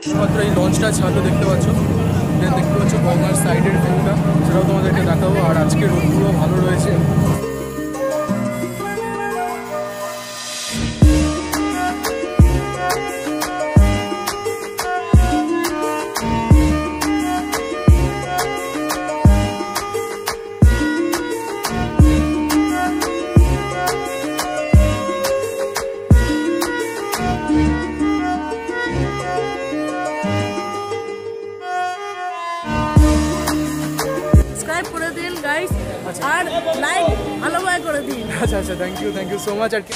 মাত্র এই লঞ্চটা ছাড়লো দেখতে পাচ্ছ, দেখতে পাচ্ছ গঙ্গার সাইডের ভিউটা, সেটাও তোমাদেরকে দেখাবো। আর আজকে রোদগুলো ভালো রয়েছে। করে দিন গাইস, আর লাইক ভালোভাবে করে দিন। আচ্ছা আচ্ছা, থ্যাংক ইউ সো মাচ। আর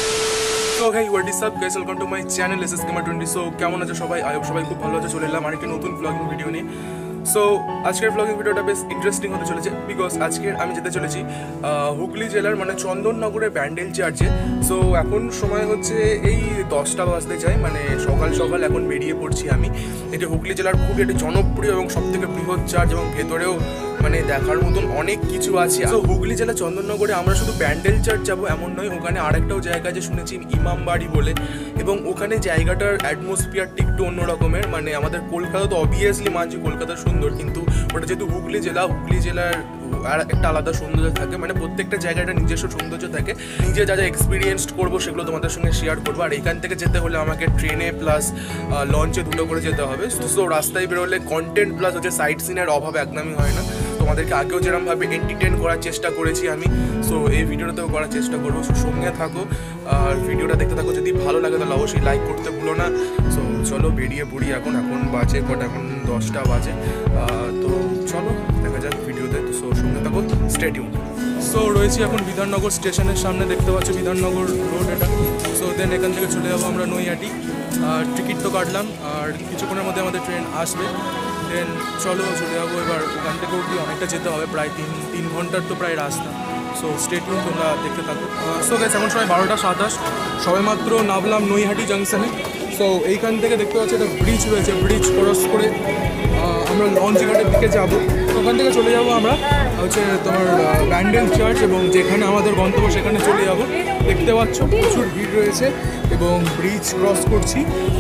so guys, what is up guys, welcome to my channel SS gamer 20। So কেমন আছো সবাই? আই হোপ সবাই খুব ভালো আছে। চলে এলাম আরেকটি নতুন ব্লগিং ভিডিও নিয়ে। সো আজকের ব্লগিং ভিডিওটা বেশ ইন্টারেস্টিং হতে চলেছে, বিকজ আজকে আমি যেতে চলেছি হুগলি জেলার মানে চন্দননগরের ব্যান্ডেল চার্চে। সো এখন সময় হচ্ছে এই 10টা বাজতে চাই, মানে সকাল সকাল এখন বেরিয়ে পড়ছি আমি। এটি হুগলি জেলার খুবই একটি জনপ্রিয় এবং সবথেকে বৃহৎ চার্চ, এবং ভেতরেও মানে দেখার মতন অনেক কিছু আছে। তো হুগলি জেলা চন্দননগরে আমরা শুধু ব্যান্ডেল চার্চ যাবো এমন নয়, ওখানে আরেকটাও জায়গা আছে শুনেছি, ইমামবাড়ি বলে, এবং ওখানে জায়গাটার অ্যাটমসফিয়ারটি একটু অন্য রকমের। মানে আমাদের কলকাতা তো অবভিয়াসলি মানছি কলকাতা সুন্দর, কিন্তু ওটা যেহেতু হুগলি জেলার আর একটা আলাদা সৌন্দর্য থাকে, মানে প্রত্যেকটা জায়গায় একটা নিজস্ব সৌন্দর্য থাকে। নিজে যা যা এক্সপিরিয়েন্সড করবো সেগুলো তোমাদের সঙ্গে শেয়ার করবো। আর এখান থেকে যেতে হলে আমাকে ট্রেনে প্লাস লঞ্চে দুটো করে যেতে হবে। সো রাস্তায় বেরোলে কন্টেন্ট প্লাস হচ্ছে সাইট সিনের অভাব একদমই হয় না। তোমাদেরকে আগেও যেরকমভাবে এন্টারটেন করার চেষ্টা করেছি আমি, সো এই ভিডিওটাতেও করার চেষ্টা করবো। সো সঙ্গে থাকো আর ভিডিওটা দেখতে থাকো। যদি ভালো লাগে তাহলে অবশ্যই লাইক করতে ভুলো না। সো চলো বেরিয়ে পড়ি। এখন বাজে কটা? এখন 10টা বাজে। তো চলো দেখা যাক ভিডিওতে। সো সঙ্গে থাকো, স্টে টিউন। সো রয়েছি এখন বিধাননগর স্টেশনের সামনে, দেখতে পাচ্ছ বিধাননগর রোড এটা। সো দেন এখান থেকে চলে যাবো আমরা নৈহাটি। আর টিকিট তো কাটলাম, আর কিছুক্ষণের মধ্যে আমাদের ট্রেন আসবে। দেন চলো চলে যাবো এবার। ওখান থেকে অবধি অনেকটা যেতে হবে, প্রায় তিন ঘন্টার তো প্রায় রাস্তা। সো স্টে টিউন, তোমরা দেখতে থাকো। সো গাইস, এখন সময় 12টা 27, সবে মাত্র নামলাম নৈহাটি জাংশনে। সো এইখান থেকে দেখতে পাচ্ছি একটা ব্রিজ রয়েছে, ব্রিজ ক্রস করে আমরা লঞ্চ ঘাটের দিকে যাবো। ওখান থেকে চলে যাবো আমরা হচ্ছে তোমার ব্যান্ডেল চার্চ, এবং যেখানে আমাদের গন্তব্য সেখানে চলে যাবো। দেখতে পাচ্ছ প্রচুর ভিড় রয়েছে এবং ব্রিজ ক্রস করছি।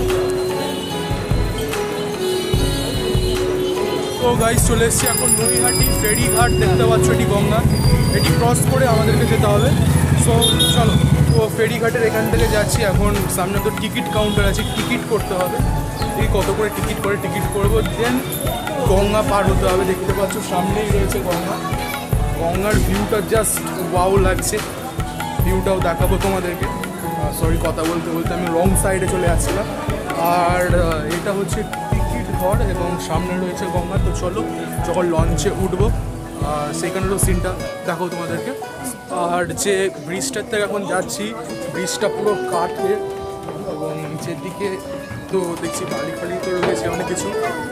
তো গাইস, চলে এসেছি এখন নৈহাটি ফেরিঘাট। দেখতে পাচ্ছ এটি গঙ্গা, এটি ক্রস করে আমাদেরকে যেতে হবে। সো চলো, তো ফেরিঘাটের এখান থেকে যাচ্ছি। এখন সামনে তো টিকিট কাউন্টার আছে, টিকিট করতে হবে। এই কত করে টিকিট করে টিকিট করবো, দেন গঙ্গা পার হতে হবে। দেখতে পাচ্ছ সামনেই রয়েছে গঙ্গা। গঙ্গার ভিউটা জাস্ট ওয়াও লাগছে, ভিউটাও দেখাবো তোমাদেরকে। সরি, কথা বলতে বলতে আমি রং সাইডে চলে আসছিলাম। আর এটা হচ্ছে টিকিট ঘর এবং সামনে রয়েছে গঙ্গা। তো চলো যখন লঞ্চে উঠবো সেখানেরও সিনটা দেখো তোমাদেরকে। আর যে ব্রিজটার থেকে এখন যাচ্ছি, ব্রিজটা পুরো কাঠের, এবং নিচের দিকে তো দেখছি বালি ফালি তো রয়েছে অনেক কিছু।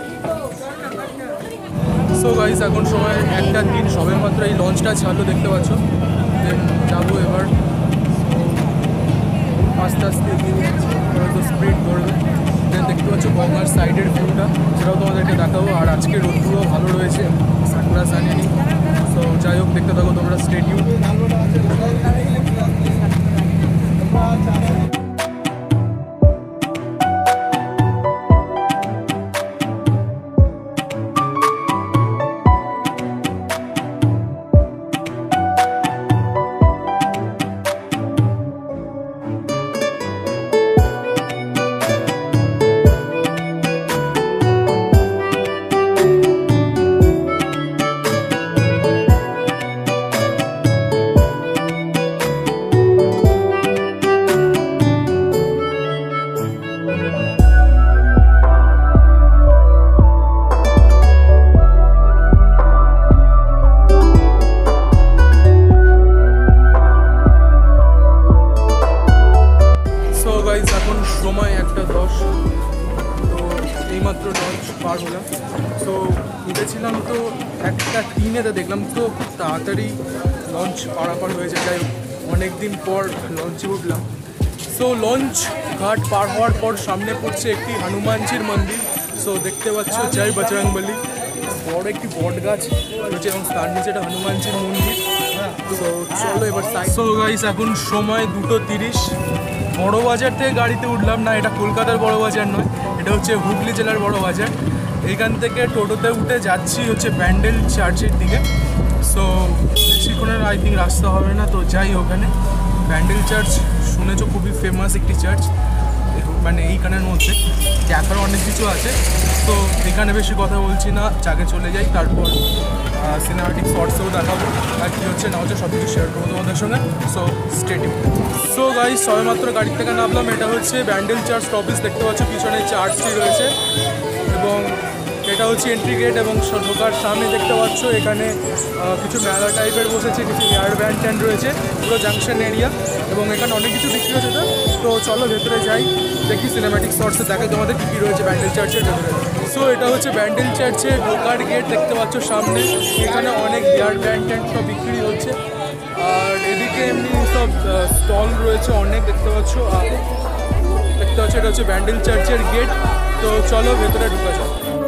সো গাইস, এখন সময় 1টা 3, সবে মাত্র এই লঞ্চটা ছাড়লো দেখতে পাচ্ছ। দেন যাবো এবার। আস্তে আস্তে হয়তো স্পিড ধরবে। দেন দেখতে পাচ্ছ গঙ্গার সাইডের ভিউটা, সেটাও তোমাদেরকে দেখাবো। আর আজকে রোদগুলো ভালো রয়েছে, সানগ্লাস আনিনি। সো যাই হোক, দেখতে থাকো তোমরা, স্টে টিউন। এখন সময় 1টা 10, তো এইমাত্র লঞ্চ পার হলাম। তো উঠেছিলাম তো 1টা 3-এ, দেখলাম তো খুব তাড়াতাড়ি লঞ্চ পারাপার হয়েছে। যাই অনেক দিন পর লঞ্চে উঠলাম। সো লঞ্চ ঘাট পার হওয়ার পর সামনে পড়ছে একটি হনুমানজির মন্দির। সো দেখতে পাচ্ছ জয় বজরংবলী, বড় একটি বট গাছ রয়েছে এবং তার নিচে একটা হনুমানজির মন্দির। সো চলো এবার সাইড। সো গাইস, এখন সময় 2টো 30। বড় বাজার থেকে গাড়িতে উঠলাম না, এটা কলকাতার বড় বাজার নয়, এটা হচ্ছে হুগলি জেলার বড় বাজার। এইখান থেকে টোটোতে উঠে যাচ্ছি হচ্ছে ব্যান্ডেল চার্চের দিকে। সো বেশিক্ষণের আই থিঙ্ক রাস্তা হবে না, তো যাই ওখানে। ব্যান্ডেল চার্চ শুনেছো খুবই ফেমাস একটি চার্চ, মানে এইখানের মধ্যে দেখারও অনেক কিছু আছে। তো এখানে বেশি কথা বলছি না, চাকে চলে যাই, তারপর সিনেমাটিক শর্টসেও দেখাবো আর কী হচ্ছে না হচ্ছে সব কিছু শেয়ার করবো তোমাদের সঙ্গে। So stadium. সো গাইস সবেমাত্র গাড়ি থেকে নামলাম। এটা হচ্ছে ব্যান্ডেল চার্চ অফিস, দেখতে পাচ্ছ পিছনে চার্চটি রয়েছে এবং এটা হচ্ছে এন্ট্রি গেট। এবং ঢোকার সামনে দেখতে পাচ্ছ এখানে কিছু মেলা টাইপের বসেছে, কিছু এয়ার ব্যান্ড ট্যান্ড রয়েছে, পুরো জাংশন এরিয়া এবং এখানে অনেক কিছু বিক্রি হচ্ছে। তো চলো ভেতরে যাই, দেখি সিনেমাটিক শর্টসে দেখে তোমাদের কী কী রয়েছে ব্যান্ডেল চার্চের ভেতরে। সো এটা হচ্ছে ব্যান্ডেল চার্চের ঢোকার গেট, দেখতে পাচ্ছ সামনে। এখানে অনেক এয়ার ব্যান্ড ট্যান্ড সব বিক্রি হচ্ছে আর এদিকে এমনি সব স্টল রয়েছে অনেক, দেখতে পাচ্ছ। এটা হচ্ছে ব্যান্ডেল চার্চের গেট। তো চলো ভেতরে ঢোকা যাক।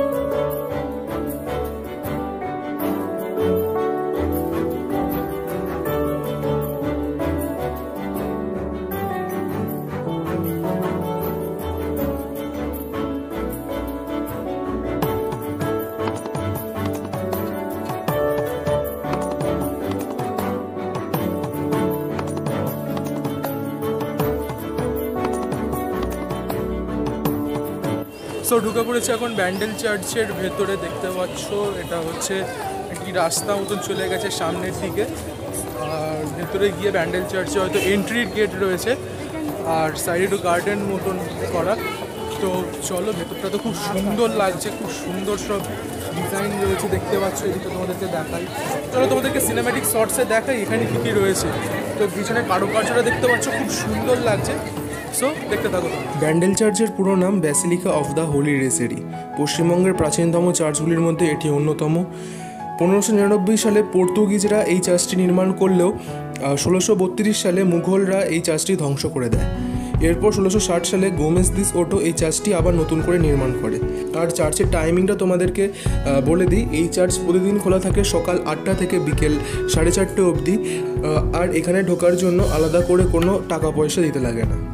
সো ঢুকে পড়েছে এখন ব্যান্ডেল চার্চের ভেতরে, দেখতে পাচ্ছ। এটা হচ্ছে একটি রাস্তা মতন চলে গেছে সামনের দিকে আর ভেতরে গিয়ে ব্যান্ডেল চার্চে হয়তো এন্ট্রির গেট রয়েছে আর সাইডে একটু গার্ডেন মতন করা। তো চলো, ভেতরটা তো খুব সুন্দর লাগছে, খুব সুন্দর সব ডিজাইন রয়েছে, দেখতে পাচ্ছ। এদিকে তোমাদেরকে দেখাই, চলো তোমাদেরকে সিনেম্যাটিক শর্টসে দেখাই এখানে কী কী রয়েছে। তো পিছনে কারুকার্যটা দেখতে পাচ্ছ, খুব সুন্দর লাগছে। সো দেখতে থাকো। ব্যান্ডেল চার্চের পুরো নাম basilica of the holy rosary. পশ্চিমবঙ্গের প্রাচীনতম চার্চগুলির মধ্যে এটি অন্যতম। 1599 সালে পর্তুগিজরা এই চার্চটি নির্মাণ করলেও 1632 সালে মুঘলরা এই চার্চটি ধ্বংস করে দেয়। এরপর 1660 সালে গোমেজ দিস ওটো এই চার্চটি আবার নতুন করে নির্মাণ করে। আর চার্চের টাইমিংটা তোমাদেরকে বলে দিই। এই চার্চ প্রতিদিন খোলা থাকে সকাল 8টা থেকে বিকেল 4:30 অবধি। আর এখানে ঢোকার জন্য আলাদা করে কোনো টাকা পয়সা দিতে লাগে না।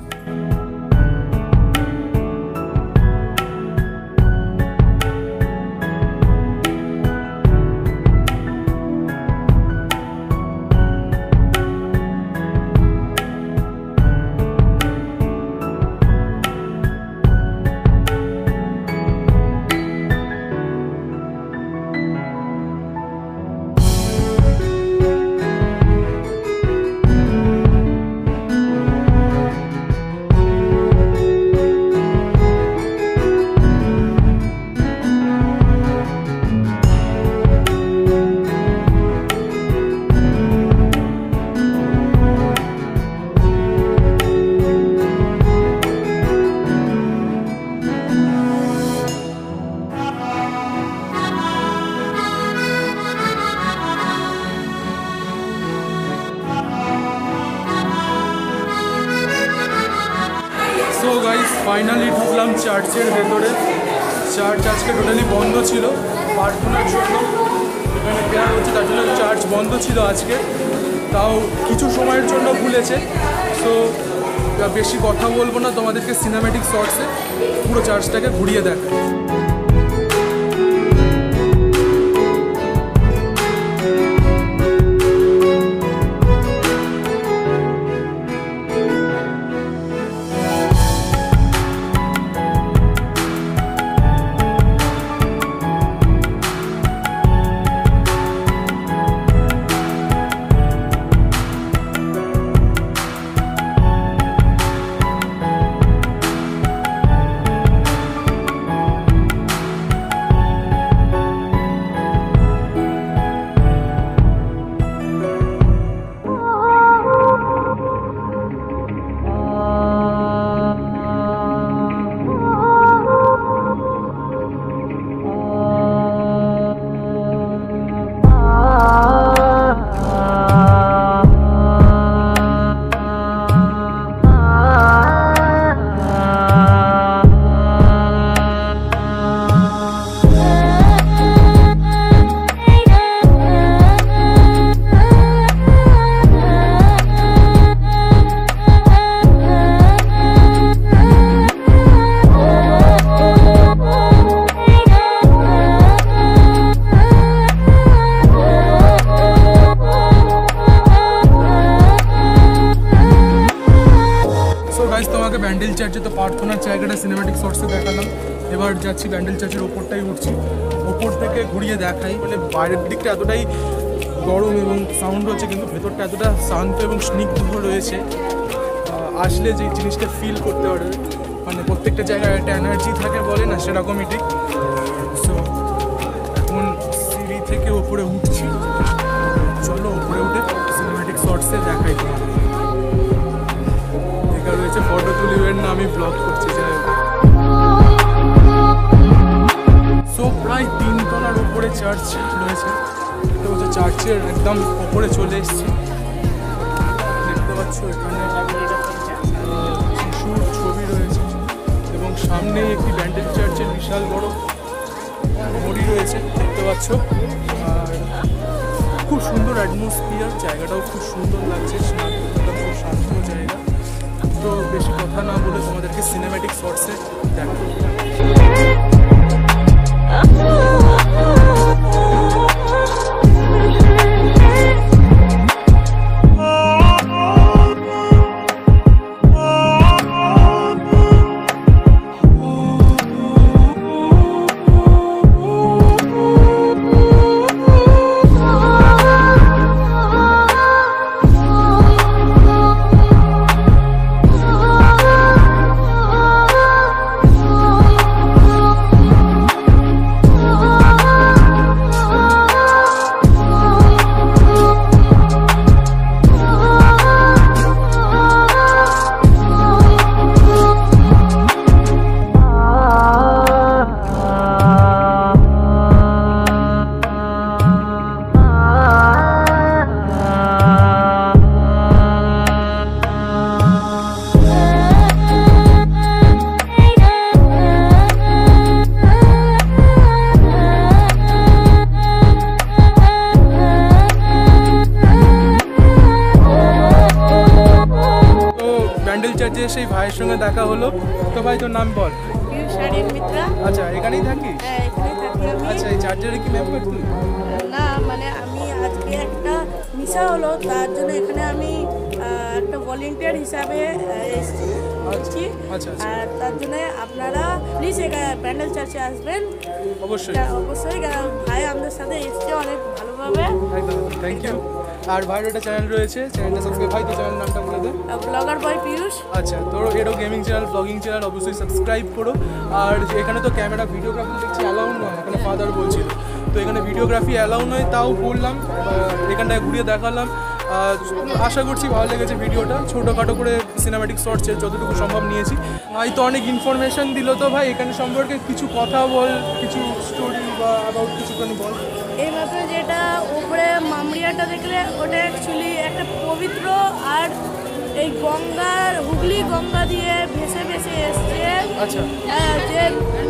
সো গাইস ফাইনালি ঢুকলাম চার্চের ভেতরে। চার্চ আজকে টোটালি বন্ধ ছিল প্রার্থনার জন্য, এখানে প্রেয়ার হচ্ছে তার জন্য চার্চ বন্ধ ছিল আজকে। তাও কিছু সময়ের জন্য খুলেছে। সো বেশি কথা বলবো না, তোমাদেরকে সিনেম্যাটিক শর্টসে পুরো চার্চটাকে ঘুরিয়ে দেখায়। এবার যাচ্ছি ব্যান্ডেল চার্চের ওপরটাই উঠছি, ওপর থেকে ঘুরিয়ে দেখাই। মানে বাইরের দিকটা এতটাই গরম এবং সাউন্ড হচ্ছে, কিন্তু ভেতরটা এতটা শান্ত এবং স্নিগ্ধ রয়েছে, আসলে যে জিনিসটা ফিল করতে পারবে। মানে প্রত্যেকটা জায়গায় একটা এনার্জি থাকে বলে না, সেরকমই ঠিক। সো এখন সিঁড়ি থেকে ওপরে উঠছি, চলো ওপরে উঠে সিনেম্যাটিক শর্টসে দেখাই তোমার। দেখা রয়েছে ফটো তুলিবেন না, আমি ব্লগ করছি। যাই হোক, সো প্রায় 3 তলার উপরে চার্চ রয়েছে। এটা হচ্ছে চার্চের একদম ওপরে চলে এসেছি। দেখতে পাচ্ছ এখানে যিশুর ছবি রয়েছে এবং সামনেই একটি ব্যান্ডেল চার্চের বিশাল বড় ঘড়ি রয়েছে, দেখতে পাচ্ছ। আর খুব সুন্দর অ্যাটমসফিয়ার, জায়গাটাও খুব সুন্দর লাগছে, খুব শান্ত জায়গা। তো বেশি কথা না বলে তোমাদেরকে সিনেম্যাটিক শর্টসে দেখাবো। চার্চে সেই ভাইয়ের সঙ্গে দেখা হলো। তো ভাই তোর নাম বল। আচ্ছা, এখানেই থাকিস? আচ্ছা, এই চার্চের কি মেম্বার তুই? না, মানে আমি আজকে একটা মিশা হলো, তার জন্য এখানে আমি একটা ভলেন্টিয়ার হিসাবে এসেছি। আর তার জন্য আপনারা প্লিজ ব্যান্ডেল চার্চে আসবেন। অবশ্যই অবশ্যই, ভাই আমাদের সাথে এসছে অনেক ভালোভাবে। Thank you. আর ভাইয়ের একটা চ্যানেল রয়েছে, চ্যানেলটা সাবস্ক্রাইব। ভাই তো চ্যানেল নামটা বলে দে। ব্লগার বয় পিয়ুষ। আচ্ছা, তোর এরও গেমিং চ্যানেল, ব্লগিং চ্যানেল, অবশ্যই সাবস্ক্রাইব করো। আর এখানে তো ক্যামেরা ভিডিওগ্রাফি দেখছি অ্যালাউ নয়, এখানে ফাদার বলছিল। তো এখানে ভিডিওগ্রাফি অ্যালাউ নয়, তাও বললাম, এখানটায় ঘুরিয়ে দেখালাম। আশা করছি ভালো লেগেছে ভিডিওটা। ছোটোখাটো করে সিনেম্যাটিক শর্টসের যতটুকু সম্ভব নিয়েছি। ভাই তো অনেক ইনফরমেশন দিল। তো ভাই এখানে সম্পর্কে কিছু কথা বল, কিছু স্টোরি বা অ্যাবাউট কিছুখানি বল। এইমাত্র যেটা উপরে মামরিয়াটা দেখলে, ওটা অ্যাকচুয়ালি একটা পবিত্র, আর এই গঙ্গার হুগলি গঙ্গা দিয়ে ভেসে ভেসে এসছে। আচ্ছা, যে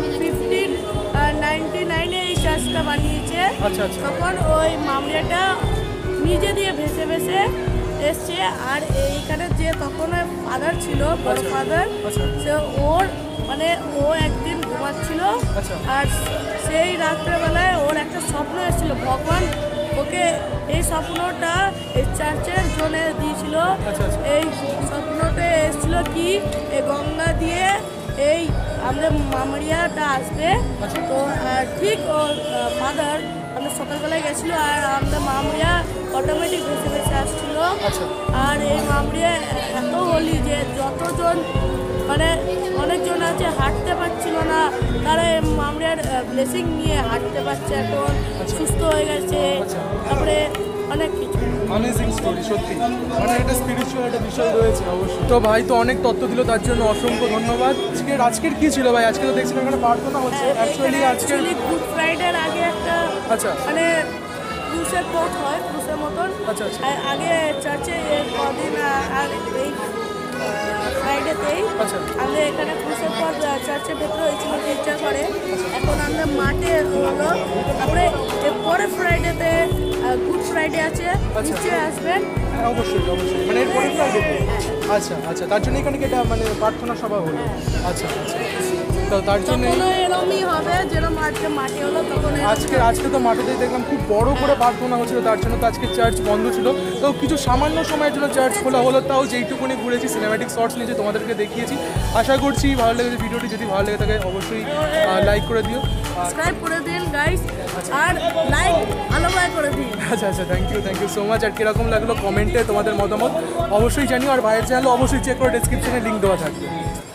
1599-এ এই চার্চটা বানিয়েছে। আচ্ছা আচ্ছা। তখন ওই মামরিয়াটা নিজে দিয়ে ভেসে ভেসে এসছে। আর এইখানে যে তখন ফাদার ছিল, বড় ফাদার, সে ওর মানে ও একদিন ঘুমাচ্ছিল, আর সেই রাত্রেবেলায় ওর একটা স্বপ্ন এসেছিল। ভগবান ওকে এই স্বপ্নটা এই চার্চের জন্য দিয়েছিল। এই স্বপ্নটা এসেছিল কি, এই গঙ্গা দিয়ে এই আমাদের মামরিয়াটা আসবে। তো ঠিক ও ফাদার আমাদের সকালবেলায় গেছিলো, আর আমাদের মামরিয়া অটোমেটিক ভেসে ভেসে আসছিল। আর এই মামরিয়া এত হলি যে যতজন মানে অনেকজন আছে হাঁটতে পারছিল না, তারা এই মামরিয়ার ব্লেসিং নিয়ে হাঁটতে পারছে, এখন সুস্থ হয়ে গেছে। তারপরে অনেক কিছু অ্যামেজিং স্টোরি, সত্যি মানে এটা স্পিরিচুয়াল একটা বিষয় রয়েছে অবশ্যই। তো ভাই তো অনেক তথ্য দিল, তার জন্য অসংখ্য ধন্যবাদ। আজকের কি ছিল ভাই? আজকে তো দেখছিলাম এখানে প্রার্থনা হচ্ছে। অ্যাকচুয়ালি আজকে গুড ফ্রাইডের আগে একটা মানে ক্রুসের পথ হয়, ক্রুসের মতন। আগে চার্চে কদিন আর এই ফ্রাইডেতেই আমরা এখানে ক্রুসের পথ চার্চের ভেতরে হয়েছিল টিচার করে। এখন আমরা মাঠে হলো। তারপরে পরে ফ্রাইডেতে গুড ফ্রাইডে আছে, নিশ্চয়ই আসবেন। অবশ্যই অবশ্যই, মানে এরপরে ফ্রাইডেতে। আচ্ছা আচ্ছা, তার জন্য এখানে কি এটা মানে প্রার্থনা সভা হলো? আচ্ছা আচ্ছা, তো তার জন্য এরকমই হবে যেরকম আজকে মাঠে হলো তখন আজকে তো মাঠেতেই দেখলাম খুব বড় করে প্রার্থনা হচ্ছিল, তার জন্য তো আজকে চার্চ বন্ধ ছিল। তো কিছু সামান্য সময়ের জন্য চার্চ খোলা হলো, তাও যেইটুকুনি ঘুরেছি সিনেম্যাটিক শর্টস নিয়েছি তোমাদেরকে দেখিয়েছি। আশা করছি ভালো লেগেছে ভিডিওটি, যদি ভালো লেগে থাকে অবশ্যই লাইক করে দিও, সাবস্ক্রাইব করে দিন গাইস, আর লাইক ভালোভাবে করে দিন। আচ্ছা থ্যাংক ইউ সো মাচ। আর কীরকম লাগলো কমেন্টে তোমাদের মতামত অবশ্যই জানিও, আর ভাইয়ের চ্যানেল অবশ্যই চেক করে ডেসক্রিপশনে লিঙ্ক দেওয়া থাকবে।